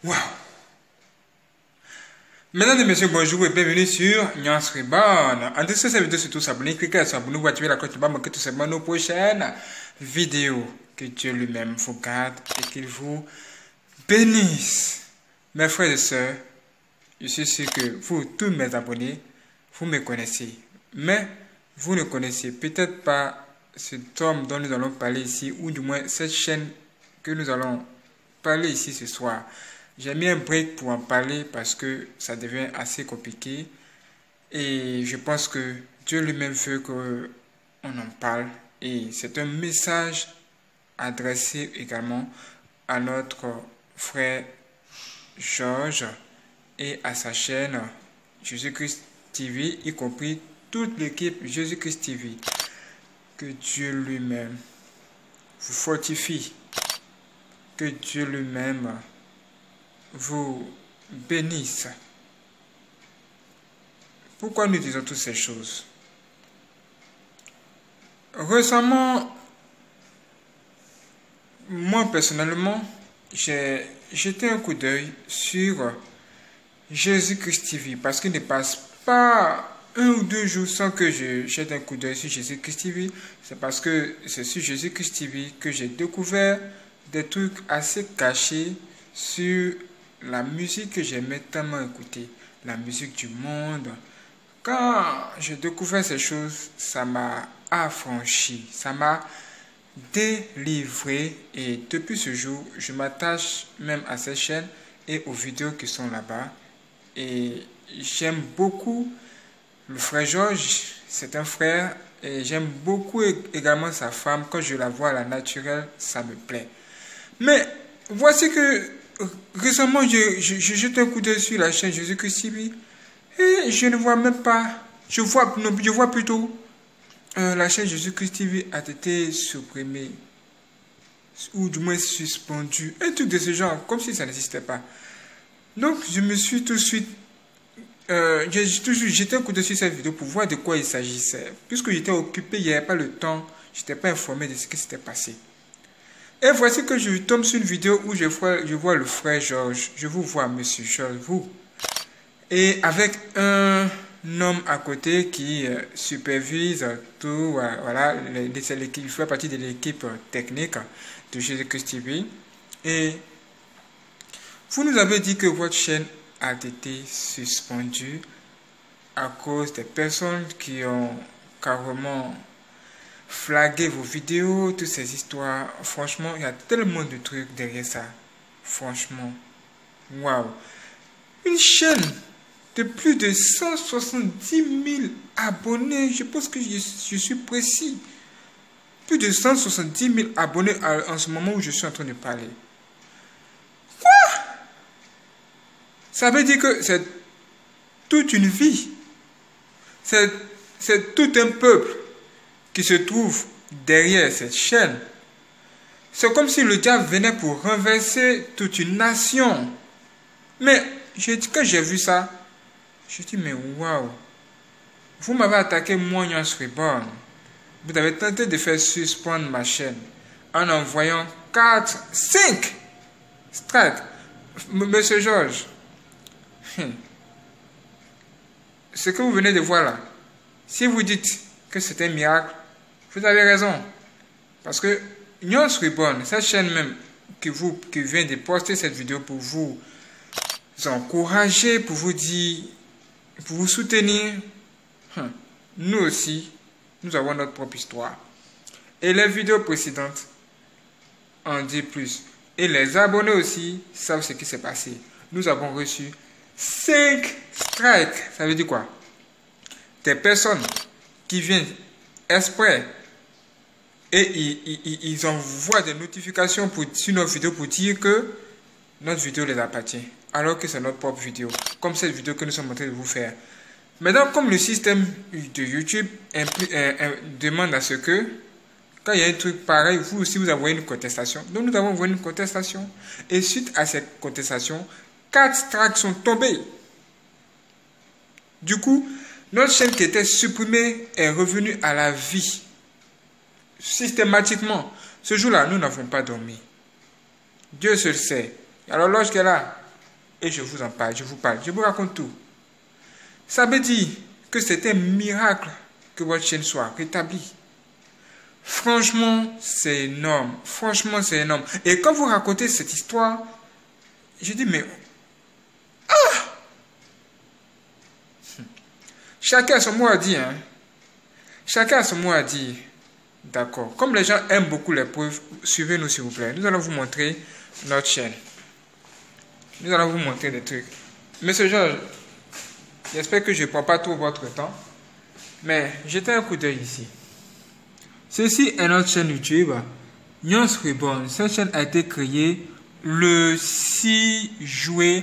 Waouh! Mesdames et messieurs, bonjour et bienvenue sur Nuance Reborn. En dessous de cette vidéo, surtout s'abonner, cliquez sur abonner, vous activez la cloche pour ne pas manquer tout simplement nos prochaines vidéos. Que Dieu lui-même vous garde et qu'il vous bénisse. Mes frères et sœurs, je suis sûr que vous, tous mes abonnés, vous me connaissez. Mais vous ne connaissez peut-être pas cet homme dont nous allons parler ici, ou du moins cette chaîne que nous allons parler ici ce soir. J'ai mis un break pour en parler parce que ça devient assez compliqué. Et je pense que Dieu lui-même veut qu'on en parle. Et c'est un message adressé également à notre frère Georges et à sa chaîne Jésus-Christ TV, y compris toute l'équipe Jésus-Christ TV. Que Dieu lui-même vous fortifie. Que Dieu lui-même vous bénisse. Pourquoi nous disons toutes ces choses? Récemment, moi personnellement, j'ai jeté un coup d'œil sur Jésus-Christ TV parce qu'il ne passe pas un ou deux jours sans que je jette un coup d'œil sur Jésus-Christ TV. C'est parce que c'est sur Jésus-Christ TV que j'ai découvert des trucs assez cachés sur la musique que j'aimais tellement écouter, la musique du monde. Quand j'ai découvert ces choses, ça m'a affranchi, ça m'a délivré. Et depuis ce jour, je m'attache même à cette chaîne et aux vidéos qui sont là-bas. Et j'aime beaucoup le frère Georges, c'est un frère. Et j'aime beaucoup également sa femme. Quand je la vois à la naturelle, ça me plaît. Mais voici que récemment, je jette un coup d'œil sur la chaîne Jésus-Christ TV et je ne vois même pas. Je vois plutôt la chaîne Jésus-Christ TV a été supprimée ou du moins suspendue. Un truc de ce genre, comme si ça n'existait pas. Donc, je me suis tout de suite. J'ai toujours jeté un coup d'œil sur cette vidéo pour voir de quoi il s'agissait. Puisque j'étais occupé, il n'y avait pas le temps, je n'étais pas informé de ce qui s'était passé. Et voici que je tombe sur une vidéo où je vois le frère Georges. Je vous vois, monsieur Georges, vous. Et avec un homme à côté qui supervise tout. Voilà, il fait partie de l'équipe technique de Jésus-Christ TV. Et vous nous avez dit que votre chaîne a été suspendue à cause des personnes qui ont carrément flaguer vos vidéos, toutes ces histoires. Franchement, il y a tellement de trucs derrière ça. Franchement, waouh. Une chaîne de plus de 170 000 abonnés. Je pense que je suis précis. Plus de 170 000 abonnés en ce moment où je suis en train de parler. Quoi? Ça veut dire que c'est toute une vie. C'est tout un peuple qui se trouve derrière cette chaîne. C'est comme si le diable venait pour renverser toute une nation. Mais quand j'ai vu ça, je dis mais waouh, vous m'avez attaqué moi, Nuance Reborn. Vous avez tenté de faire suspendre ma chaîne en envoyant 5 strikes. Monsieur Georges, ce que vous venez de voir là, si vous dites que c'est un miracle, vous avez raison. Parce que Nuance Reborn, cette chaîne même qui vient de poster cette vidéo pour vous encourager, pour vous dire, pour vous soutenir, nous aussi, nous avons notre propre histoire. Et les vidéos précédentes en disent plus. Et les abonnés aussi savent ce qui s'est passé. Nous avons reçu 5 strikes. Ça veut dire quoi? Des personnes qui viennent exprès et ils envoient des notifications sur nos vidéos pour dire que notre vidéo les appartient, alors que c'est notre propre vidéo, comme cette vidéo que nous sommes en train de vous faire. Maintenant, comme le système de YouTube demande à ce que, quand il y a un truc pareil, vous aussi vous envoyez une contestation. Donc nous avons envoyé une contestation. Et suite à cette contestation, 4 strikes sont tombés. Du coup, notre chaîne qui était supprimée est revenue à la vie. Systématiquement. Ce jour-là, nous n'avons pas dormi. Dieu seul sait. Alors l'horloge qui est là, et je vous en parle, je vous raconte tout. Ça veut dire que c'est un miracle que votre chaîne soit rétablie. Franchement, c'est énorme. Franchement, c'est énorme. Et quand vous racontez cette histoire, je dis, mais... Chacun a son mot à dire. Hein? Chacun a son mot à dire. D'accord. Comme les gens aiment beaucoup les preuves, suivez-nous s'il vous plaît. Nous allons vous montrer notre chaîne. Nous allons vous montrer des trucs. Monsieur Georges, j'espère que je ne prends pas trop votre temps. Mais jetez un coup d'œil ici. Ceci est notre chaîne YouTube. Nyons Reborn. Cette chaîne a été créée le 6 juillet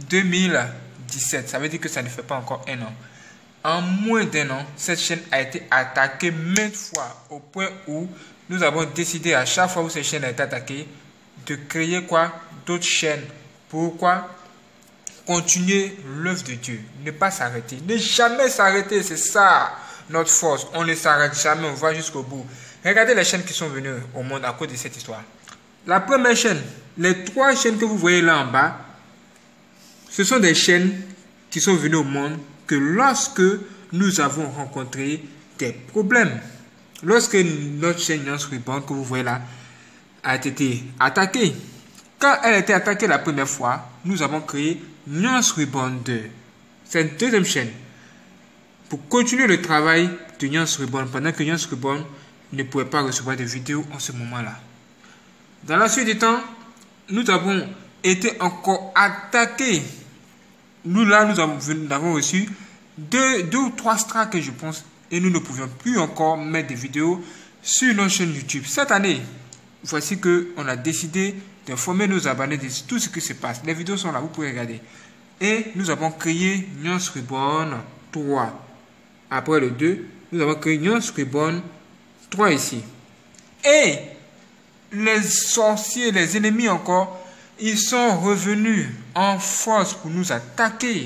2017. Ça veut dire que ça ne fait pas encore un an. En moins d'un an, cette chaîne a été attaquée maintes fois au point où nous avons décidé à chaque fois où cette chaîne a été attaquée de créer quoi? D'autres chaînes. Pourquoi? Continuer l'œuvre de Dieu. Ne pas s'arrêter. Ne jamais s'arrêter. C'est ça notre force. On ne s'arrête jamais. On va jusqu'au bout. Regardez les chaînes qui sont venues au monde à cause de cette histoire. La première chaîne, les 3 chaînes que vous voyez là en bas, ce sont des chaînes qui sont venues au monde que lorsque nous avons rencontré des problèmes. Lorsque notre chaîne Nyons Reborn que vous voyez là a été attaquée. Quand elle a été attaquée la première fois, nous avons créé Nyons Reborn 2. C'est une deuxième chaîne. Pour continuer le travail de Nyons Reborn pendant que Nyons Reborn ne pouvait pas recevoir de vidéos en ce moment-là. Dans la suite du temps, nous avons été encore attaqués. Nous avons reçu deux ou 3 strikes, je pense, et nous ne pouvions plus encore mettre des vidéos sur notre chaîne YouTube. Cette année, voici qu'on a décidé d'informer nos abonnés de tout ce qui se passe. Les vidéos sont là, vous pouvez regarder. Et nous avons créé Nyons Reborn 3. Après le 2, nous avons créé Nyons Reborn 3 ici. Et les sorciers, les ennemis encore, ils sont revenus en force pour nous attaquer.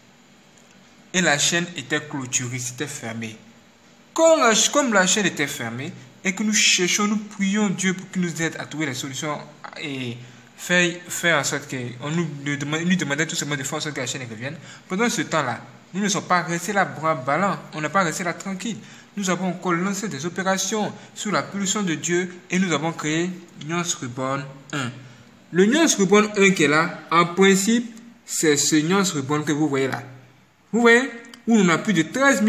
Et la chaîne était clôturée, c'était fermé. Comme la chaîne était fermée et que nous cherchons, nous prions Dieu pour qu'il nous aide à trouver les solutions et faire en sorte qu'on nous demandait tout simplement de faire en sorte que la chaîne revienne. Pendant ce temps-là, nous ne sommes pas restés là bras ballants, on n'est pas resté là tranquille. Nous avons encore lancé des opérations sous la pulsion de Dieu et nous avons créé Nyons Reborn 1. Le Nyons Reborn 1 qui est là, en principe, c'est ce Nyons Reborn que vous voyez là. Vous voyez, où on a plus de 13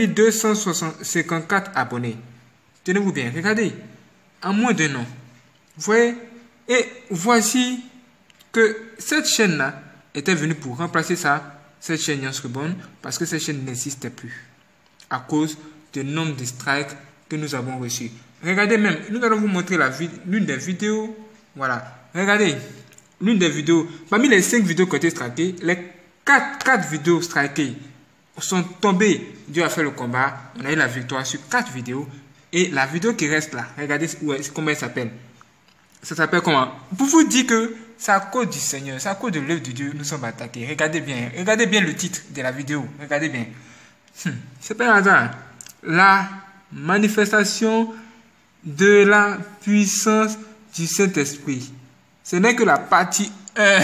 254 abonnés. Tenez-vous bien, regardez, en moins d'un an. Vous voyez, et voici que cette chaîne-là était venue pour remplacer cette chaîne Nyons Reborn, parce que cette chaîne n'existait plus à cause du nombre de strikes que nous avons reçus. Regardez même, nous allons vous montrer l'une des vidéos. Voilà, regardez, l'une des vidéos, parmi les 5 vidéos qui ont été strikées, les 4 vidéos strikées sont tombées. Dieu a fait le combat, on a eu la victoire sur 4 vidéos. Et la vidéo qui reste là, regardez comment elle s'appelle. Ça s'appelle comment? Pour vous dire que c'est à cause du Seigneur, c'est à cause de l'œuvre de Dieu, nous sommes attaqués. Regardez bien le titre de la vidéo. Regardez bien. C'est pas un hasard. La manifestation de la puissance du Saint-Esprit. Ce n'est que la partie 1.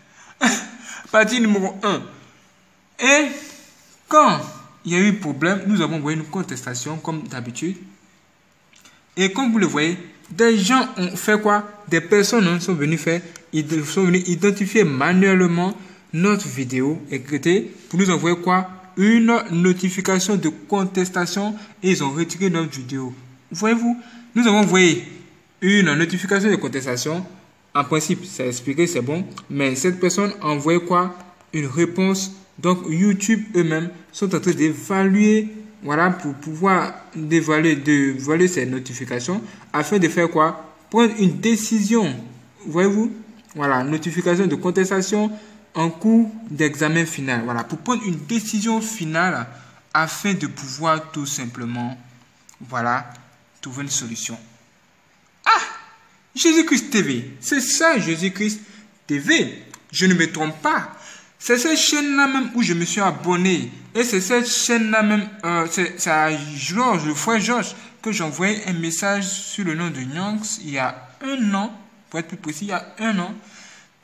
Partie numéro 1. Et quand il y a eu problème, nous avons envoyé une contestation comme d'habitude. Et comme vous le voyez, des gens ont fait quoi? Des personnes sont venues identifier manuellement notre vidéo écrite pour nous envoyer quoi? Une notification de contestation et ils ont retiré notre vidéo. Voyez-vous, nous avons envoyé une notification de contestation. En principe, c'est expliqué, c'est bon. Mais cette personne a envoyé quoi? Une réponse. Donc, YouTube eux-mêmes sont en train d'évaluer, voilà, pour pouvoir d'évaluer ces notifications afin de faire quoi? Prendre une décision. Voyez-vous? Voilà, notification de contestation en cours d'examen final. Voilà, pour prendre une décision finale afin de pouvoir tout simplement, voilà, trouver une solution. Ah! Jésus-Christ TV. C'est ça, Jésus-Christ TV. Je ne me trompe pas. C'est cette chaîne-là même où je me suis abonné. Et c'est cette chaîne-là même, c'est à Georges, le frère Georges, que j'ai envoyé un message sur le nom de Nyons il y a 1 an, pour être plus précis, il y a 1 an,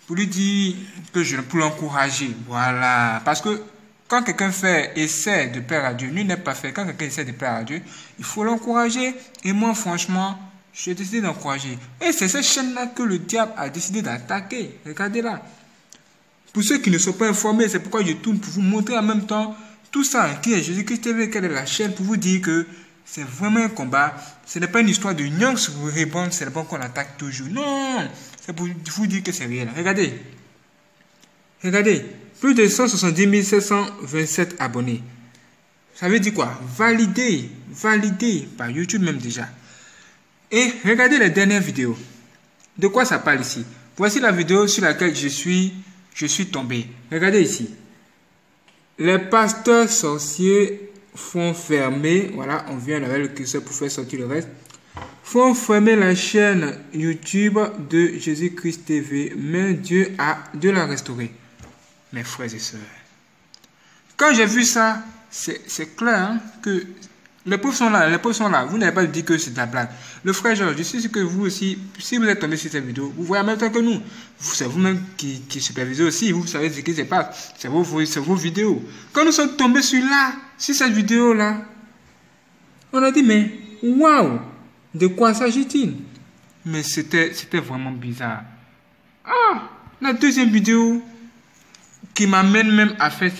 pour lui dire que pour l'encourager. Voilà. Parce que quand quelqu'un essaie de plaire à Dieu, lui n'est pas fait. Quand quelqu'un essaie de plaire à Dieu, il faut l'encourager. Et moi, franchement, j'ai décidé d'encourager. Et c'est cette chaîne-là que le diable a décidé d'attaquer. Regardez là. Pour ceux qui ne sont pas informés, c'est pourquoi je tourne pour vous montrer en même temps tout ça, qui est Jésus-Christ TV, quelle est la chaîne, pour vous dire que c'est vraiment un combat. Ce n'est pas une histoire de nyang sur vous répondre, c'est le bon qu'on attaque toujours. Non, c'est pour vous dire que c'est réel. Regardez. Regardez. Plus de 170 727 abonnés. Ça veut dire quoi? Validé. Validé par YouTube même déjà. Et regardez les dernières vidéos. De quoi ça parle ici? Voici la vidéo sur laquelle je suis tombé. Regardez ici. Les pasteurs sorciers font fermer, voilà, on vient avec le curseur pour faire sortir le reste, font fermer la chaîne YouTube de Jésus-Christ TV, mais Dieu a de la restaurer. Mes frères et sœurs, quand j'ai vu ça, c'est clair hein, que les preuves sont là, vous n'avez pas dit que c'est de la blague. Le frère Georges, je suis sûr que vous aussi, si vous êtes tombé sur cette vidéo, vous voyez en même temps que nous. C'est vous-même qui supervisez aussi, vous savez ce qui se passe. C'est vos vidéos. Quand nous sommes tombés sur cette vidéo-là, on a dit, mais waouh, de quoi s'agit-il? Mais c'était vraiment bizarre. Ah, la deuxième vidéo qui m'amène même à faire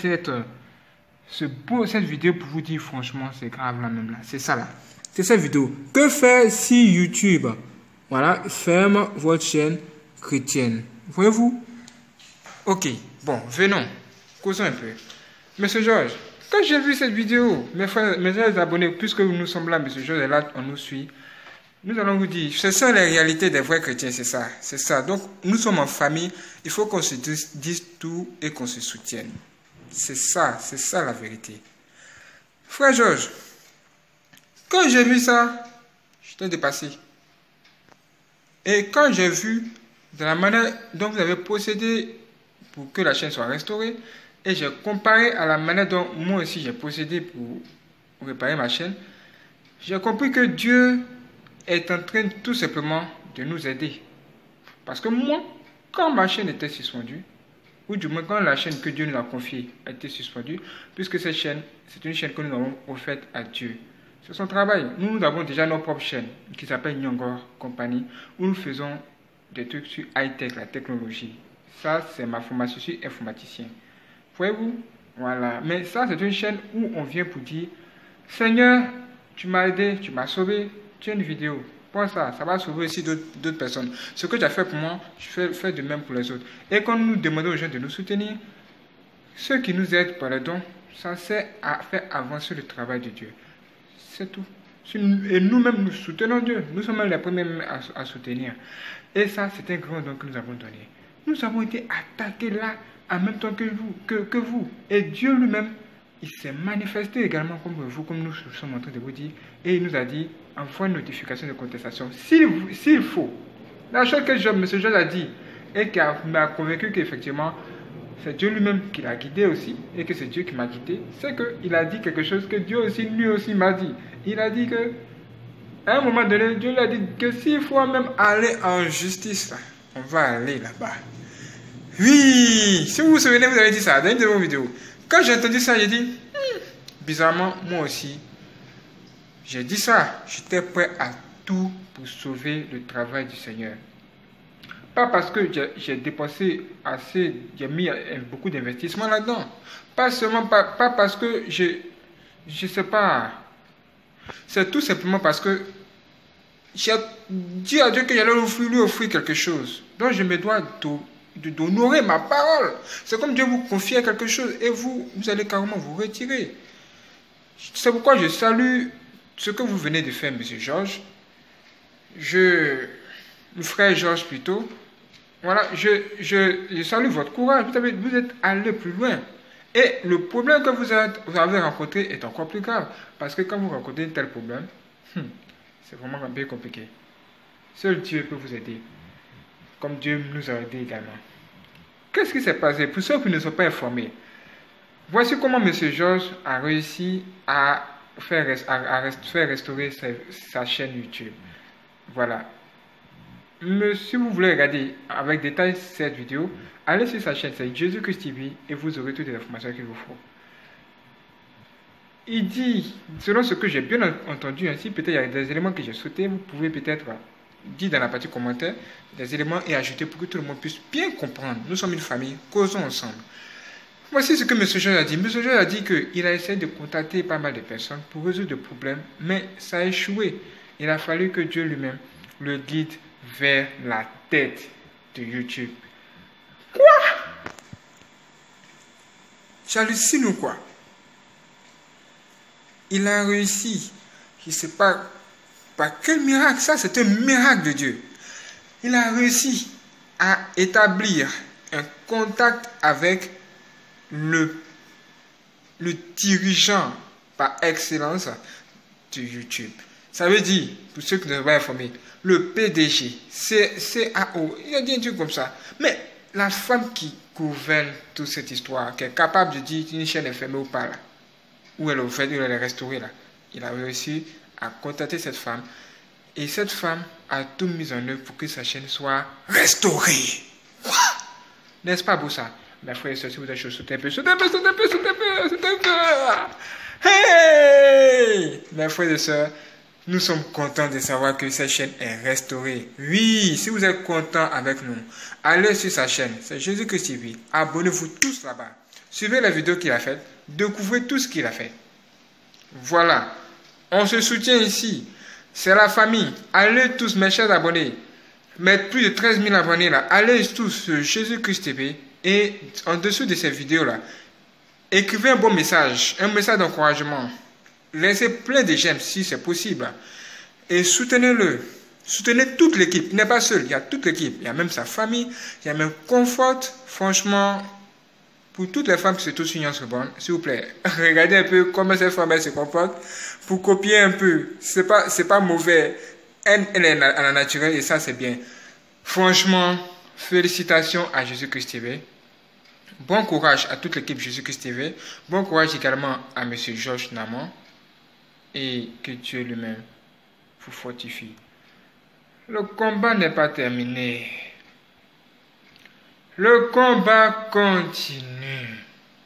cette vidéo pour vous dire franchement c'est grave là même là, c'est ça là, c'est cette vidéo. Que faire si YouTube, voilà, ferme votre chaîne chrétienne? Voyez-vous? Ok, bon, venons, causons un peu. Monsieur Georges, quand j'ai vu cette vidéo, mes frères, mes abonnés, puisque nous sommes là, Monsieur Georges est là, on nous suit, nous allons vous dire, c'est ça la réalité des vrais chrétiens, c'est ça. Donc nous sommes en famille, il faut qu'on se dise tout et qu'on se soutienne. C'est ça la vérité. Frère Georges, quand j'ai vu ça, j'étais dépassé. Et quand j'ai vu de la manière dont vous avez procédé pour que la chaîne soit restaurée, et j'ai comparé à la manière dont moi aussi j'ai procédé pour réparer ma chaîne, j'ai compris que Dieu est en train tout simplement de nous aider. Parce que moi, quand ma chaîne était suspendue, ou du moins quand la chaîne que Dieu nous a confiée a été suspendue, puisque cette chaîne, c'est une chaîne que nous avons offerte à Dieu. C'est son travail. Nous avons déjà notre propre chaîne qui s'appelle Nyongor Company, où nous faisons des trucs sur high-tech, la technologie. Ça, c'est ma formation, je suis informaticien. Voyez-vous? Voilà. Mais ça, c'est une chaîne où on vient pour dire, Seigneur, tu m'as aidé, tu m'as sauvé, tu as une vidéo. Pour ça va sauver aussi d'autres personnes. Ce que tu as fait pour moi, je fais de même pour les autres. Et quand nous demandons aux gens de nous soutenir, ceux qui nous aident par les dons, ça sert à faire avancer le travail de Dieu. C'est tout. Et nous-mêmes, nous soutenons Dieu. Nous sommes les premiers à soutenir. Et ça, c'est un grand don que nous avons donné. Nous avons été attaqués là en même temps que vous. Et Dieu lui-même, il s'est manifesté également comme vous, comme nous sommes en train de vous dire. Et il nous a dit, envoie une notification de contestation. S'il faut. La chose que M. Georges a dit et qui m'a convaincu qu'effectivement, c'est Dieu lui-même qui l'a guidé aussi, et que c'est Dieu qui m'a guidé, c'est qu'il a dit quelque chose que Dieu aussi, lui aussi m'a dit. Il a dit que, à un moment donné, Dieu lui a dit que s'il faut même aller en justice, on va aller là-bas. Oui, si vous vous souvenez, vous avez dit ça dans une de vos vidéos. Quand j'ai entendu ça, j'ai dit, bizarrement, moi aussi, j'ai dit ça. J'étais prêt à tout pour sauver le travail du Seigneur. Pas parce que j'ai dépensé assez, j'ai mis beaucoup d'investissement là-dedans. Pas seulement, pas parce que je sais pas. C'est tout simplement parce que j'ai dit à Dieu que j'allais lui offrir quelque chose. Donc je me dois d'honorer ma parole. C'est comme Dieu vous confiait quelque chose et vous allez carrément vous retirer. C'est pourquoi je salue ce que vous venez de faire, M. Georges. Le frère Georges plutôt. Voilà, je salue votre courage. Vous êtes allé plus loin. Et le problème que vous avez rencontré est encore plus grave. Parce que quand vous rencontrez un tel problème, c'est vraiment un peu compliqué. Seul Dieu peut vous aider. Comme Dieu nous a aidés également. Qu'est-ce qui s'est passé? Pour ceux qui ne sont pas informés, voici comment M. Georges a réussi à faire restaurer sa chaîne YouTube. Voilà. Mais si vous voulez regarder avec détail cette vidéo, allez sur sa chaîne, c'est Jésus Christ TV, et vous aurez toutes les informations qu'il vous faut. Il dit, selon ce que j'ai bien entendu, ainsi peut-être il y a des éléments que j'ai sautés, vous pouvez peut-être dire dans la partie commentaire des éléments et ajouter pour que tout le monde puisse bien comprendre. Nous sommes une famille, causons ensemble. Voici ce que M. George a dit. M. George a dit qu'il a essayé de contacter pas mal de personnes pour résoudre le problème, mais ça a échoué. Il a fallu que Dieu lui-même le guide vers la tête de YouTube. Quoi? J'hallucine ou quoi? Il a réussi. Je ne sais pas par quel miracle. Ça, c'est un miracle de Dieu. Il a réussi à établir un contact avec le dirigeant par excellence de YouTube. Ça veut dire, pour ceux qui ne sont pas informés, le PDG, CAO, il a dit un truc comme ça. Mais la femme qui gouverne toute cette histoire, qui est capable de dire une chaîne est fermée ou pas là, où elle est ouverte, où elle est restaurée là, il a réussi à contacter cette femme. Et cette femme a tout mis en œuvre pour que sa chaîne soit restaurée. N'est-ce pas beau ça? Mes frères et sœurs, si vous êtes chaud, sautez un peu, sautez un peu, sautez un peu, sautez un peu, sautez un peu. Hey! Mes frères et sœurs, nous sommes contents de savoir que cette chaîne est restaurée. Oui, si vous êtes contents avec nous, allez sur sa chaîne, c'est Jésus Christ TV. Abonnez-vous tous là-bas. Suivez la vidéo qu'il a faite, découvrez tout ce qu'il a fait. Voilà, on se soutient ici. C'est la famille. Allez tous, mes chers abonnés. Mettre plus de 13 000 abonnés là. Allez tous sur Jésus Christ TV. Et en dessous de ces vidéos là, écrivez un bon message. Un message d'encouragement. Laissez plein de j'aime si c'est possible. Et soutenez-le. Soutenez toute l'équipe. Il n'est pas seul. Il y a toute l'équipe. Il y a même sa famille. Il y a même Comfort. Franchement, pour toutes les femmes qui se trouvent sur Nyans Reborn, s'il vous plaît, regardez un peu comment cette femme se comporte pour copier un peu. C'est pas mauvais. Elle est à la naturelle et ça c'est bien. Franchement, félicitations à Jésus Christ TV. Bon courage à toute l'équipe Jésus Christ TV. Bon courage également à M. Georges Namon. Et que Dieu lui-même vous fortifie. Le combat n'est pas terminé. Le combat continue.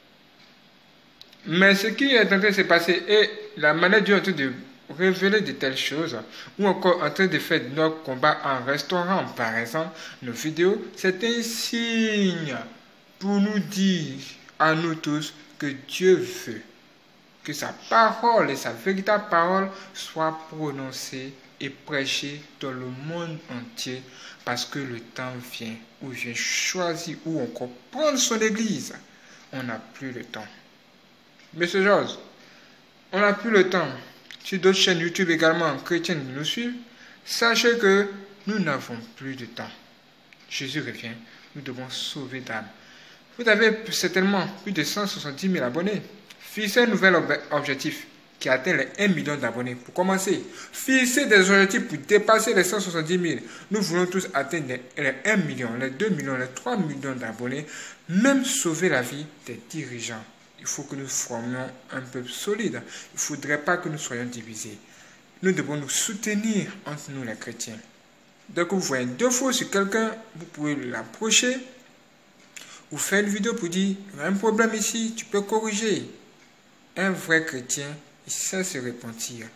Mais ce qui est en train de se passer et la manière dont Dieu est en train de révéler de telles choses, ou encore en train de faire notre combat en restaurant, par exemple, nos vidéos, c'est un signe pour nous dire à nous tous que Dieu veut que sa parole et sa véritable parole soient prononcées et prêchées dans le monde entier, parce que le temps vient où il vient choisir, où on comprend son église. On n'a plus le temps. Monsieur Georges, on n'a plus le temps. Sur d'autres chaînes YouTube également chrétiennes qui nous suivent, sachez que nous n'avons plus de temps. Jésus revient, nous devons sauver d'âme. Vous avez certainement plus de 170 000 abonnés. Fixez un nouvel objectif qui atteint les 1 million d'abonnés. Pour commencer, fixez des objectifs pour dépasser les 170 000. Nous voulons tous atteindre les 1 million, les 2 millions, les 3 millions d'abonnés, même sauver la vie des dirigeants. Il faut que nous formions un peuple solide. Il ne faudrait pas que nous soyons divisés. Nous devons nous soutenir entre nous les chrétiens. Dès que vous voyez un défaut sur quelqu'un, vous pouvez l'approcher. Vous faites une vidéo pour dire, il y a un problème ici, tu peux corriger. Un vrai chrétien, il sait se repentir.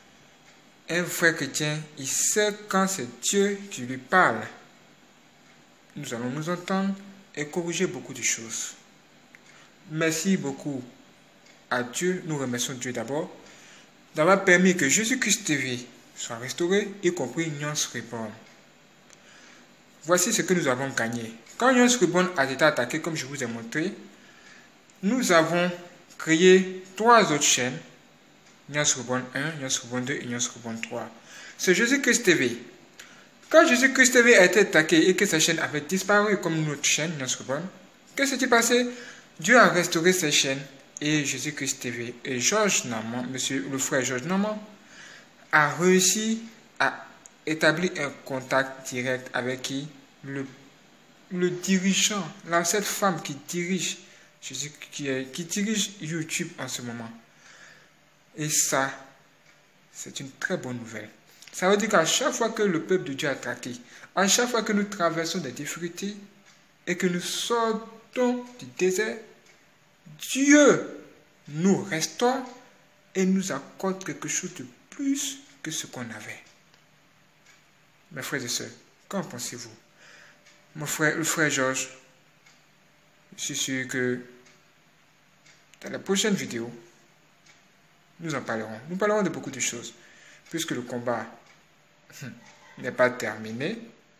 Un vrai chrétien, il sait quand c'est Dieu qui lui parle. Nous allons nous entendre et corriger beaucoup de choses. Merci beaucoup à Dieu. Nous remercions Dieu d'abord d'avoir permis que Jésus-Christ TV soit restauré, y compris Nyans Reborn. Voici ce que nous avons gagné. Quand Nyans Reborn a été attaqué, comme je vous ai montré, nous avons créé 3 autres chaînes. Nyans Reborn 1, Nyans Reborn 2 et Nyans Reborn 3. C'est Jésus-Christ TV. Quand Jésus-Christ TV a été attaqué et que sa chaîne avait disparu comme notre chaîne, Nyans Reborn, qu'est-ce qui s'est passé? Dieu a restauré ses chaînes et Jésus-Christ TV. Et Georges Namon, le frère Georges Namon, a réussi à établir un contact direct avec qui? Le dirigeant, cette femme qui dirige, qui dirige YouTube en ce moment. Et ça, c'est une très bonne nouvelle. Ça veut dire qu'à chaque fois que le peuple de Dieu est attaqué, à chaque fois que nous traversons des difficultés et que nous sortons du désert, Dieu nous restaure et nous accorde quelque chose de plus que ce qu'on avait. Mes frères et sœurs, qu'en pensez-vous? Le frère Georges, je suis sûr que dans la prochaine vidéo, nous en parlerons. Nous parlerons de beaucoup de choses, puisque le combat n'est pas terminé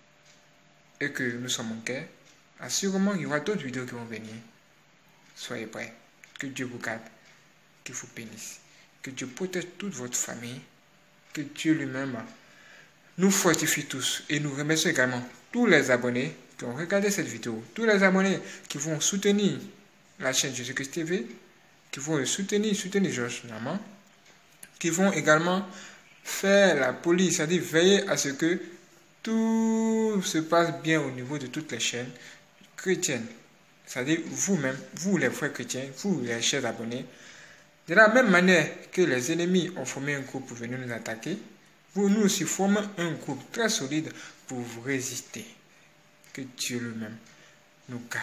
et que nous sommes en guerre. Assurément, il y aura d'autres vidéos qui vont venir. Soyez prêts. Que Dieu vous garde, qu'il vous bénisse, que Dieu protège toute votre famille, que Dieu lui-même nous fortifie tous. Et nous remercions également tous les abonnés qui ont regardé cette vidéo, tous les abonnés qui vont soutenir la chaîne Jésus-Christ TV, qui vont soutenir Georges Naman, qui vont également faire la police, c'est-à-dire veiller à ce que tout se passe bien au niveau de toutes les chaînes chrétiennes. C'est-à-dire vous-même, vous les frères chrétiens, vous les chers abonnés, de la même manière que les ennemis ont formé un groupe pour venir nous attaquer, nous aussi formons un groupe très solide pour vous résister. Que Dieu lui-même nous garde.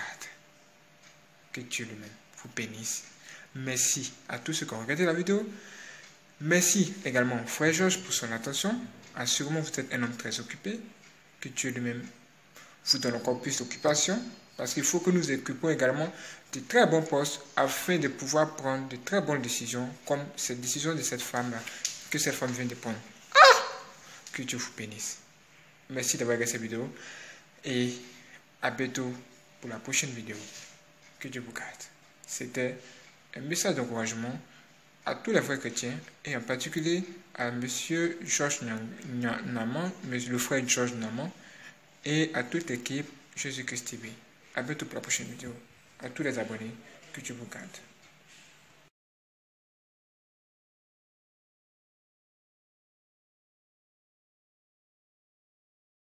Que Dieu lui-même vous bénisse. Merci à tous ceux qui ont regardé la vidéo. Merci également au frère Georges pour son attention. Assurément, vous êtes un homme très occupé. Que Dieu lui-même vous donne encore plus d'occupation. Parce qu'il faut que nous occupions également de très bons postes afin de pouvoir prendre de très bonnes décisions, comme cette décision de cette femme-là, que cette femme vient de prendre. Que Dieu vous bénisse. Merci d'avoir regardé cette vidéo et à bientôt pour la prochaine vidéo. Que Dieu vous garde. C'était un message d'encouragement à tous les frères chrétiens et en particulier à monsieur Georges Naman, le frère Georges Naman et à toute l'équipe Jésus-Christ TV. À bientôt pour la prochaine vidéo. À tous les abonnés, que Dieu vous garde.